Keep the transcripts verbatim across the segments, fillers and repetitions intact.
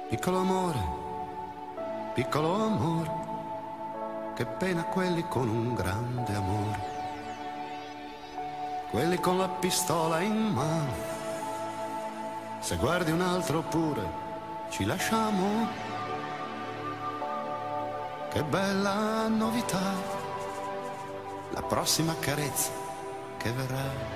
Piccolo amore, piccolo amore, che pena quelli con un grande amore, quelli con la pistola in mano. Se guardi un altro pure ci lasciamo. Che bella novità, la prossima carezza che verrà.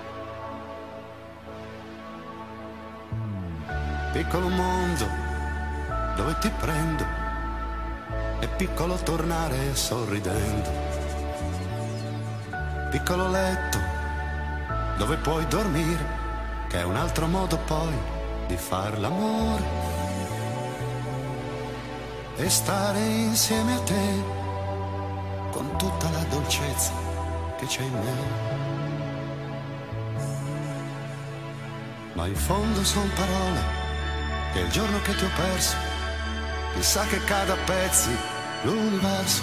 Piccolo mondo dove ti prendo, è piccolo tornare sorridendo. Piccolo letto dove puoi dormire, che è un altro modo poi di far l'amore e stare insieme a te con tutta la dolcezza che c'è in me. Ma in fondo son parole che il giorno che ti ho perso, chissà che cada a pezzi l'universo.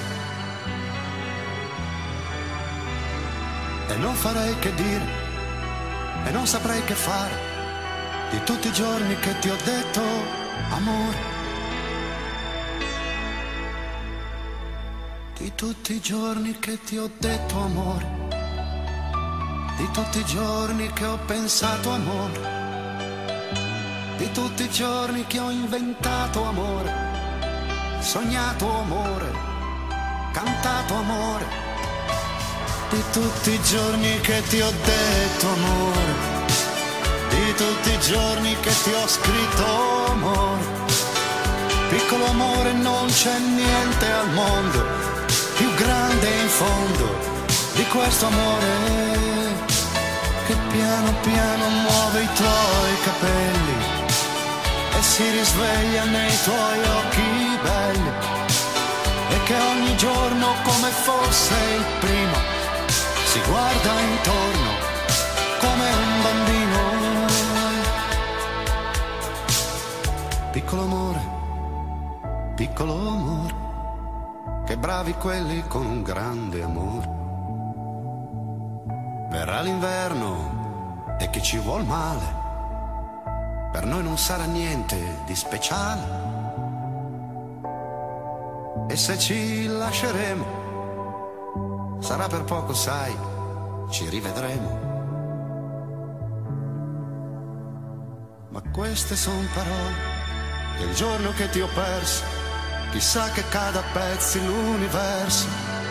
E non farei che dire, e non saprei che fare, di tutti i giorni che ti ho detto amore. Di tutti i giorni che ti ho detto amore. Di tutti i giorni che ho pensato amore. Di tutti i giorni che ho inventato amore, sognato amore, cantato amore. Di tutti i giorni che ti ho detto amore. Di tutti i giorni che ti ho scritto amore. Piccolo amore, non c'è niente al mondo più grande in fondo di questo amore, che piano piano muove i tuoi capelli e si risveglia nei tuoi occhi belli, e che ogni giorno come fosse il primo si guarda intorno come un bambino. Piccolo amore, piccolo amore, che bravi quelli con un grande amore. Verrà l'inverno e chi ci vuol male, per noi non sarà niente di speciale. E se ci lasceremo, sarà per poco, sai, ci rivedremo. Ma queste son parole che il giorno che ti ho perso, chissà che cada a pezzi l'universo.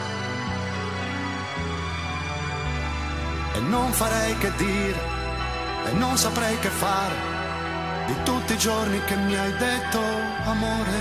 E non farei che dire, e non saprei che fare, di tutti i giorni che mi hai detto amore.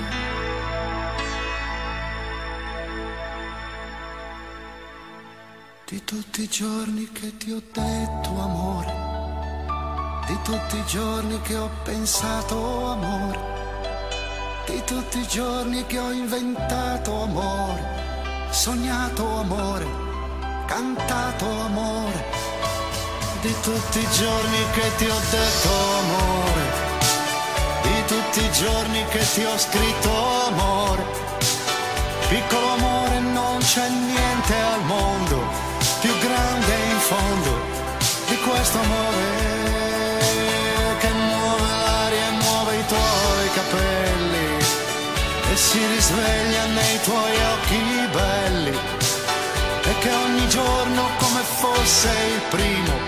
Di tutti i giorni che ti ho detto amore. Di tutti i giorni che ho pensato amore. Di tutti i giorni che ho inventato amore, sognato amore, cantato amore. Di tutti i giorni che ti ho detto amore. Di tutti i giorni che ti ho scritto amore. Piccolo amore, non c'è niente al mondo più grande in fondo di questo amore, che muove l'aria e muove i tuoi capelli e si risveglia nei tuoi occhi belli, e che ogni giorno come fosse il primo